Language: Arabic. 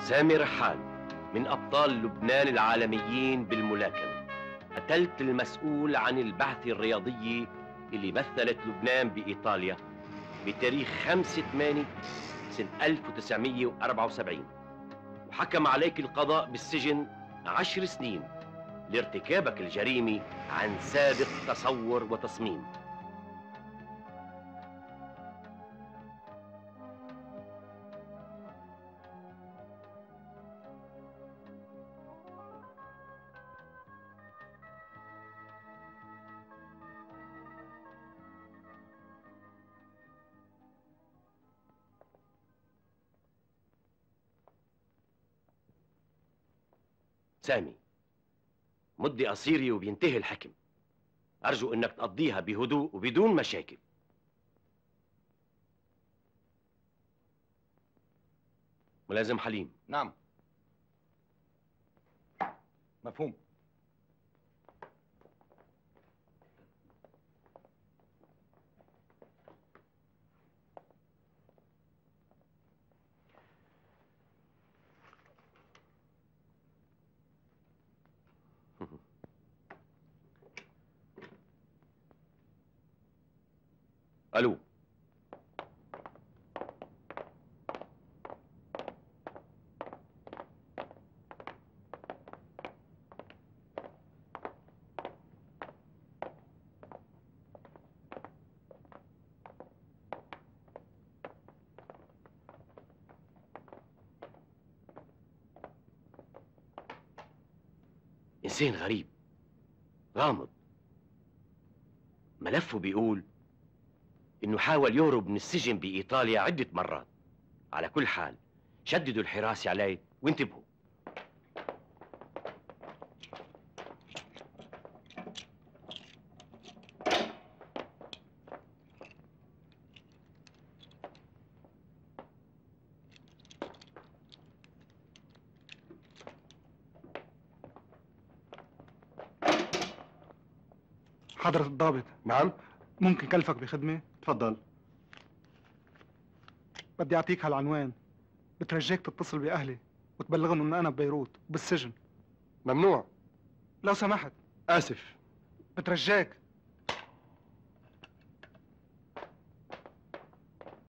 سامي رحال من أبطال لبنان العالميين بالملاكمة. قتلت المسؤول عن البعثة الرياضية اللي مثلت لبنان بإيطاليا بتاريخ 5/8/1974، وحكم عليك القضاء بالسجن 10 سنين لارتكابك الجريمة عن سابق تصور وتصميم. سامي، مدة قصيرة وبينتهي الحكم. أرجو إنك تقضيها بهدوء وبدون مشاكل. ملازم حليم. نعم. مفهوم. ألو. إنسان غريب غامض. ملفه بيقول إنه حاول يهرب من السجن بإيطاليا عدة مرات. على كل حال شددوا الحراسة عليه وانتبهوا. حضرة الضابط. نعم. ممكن كلفك بخدمة؟ تفضل. بدي أعطيك هالعنوان، بترجاك تتصل بأهلي وتبلغهم إن أنا ببيروت بالسجن. ممنوع. لو سمحت. آسف. بترجاك.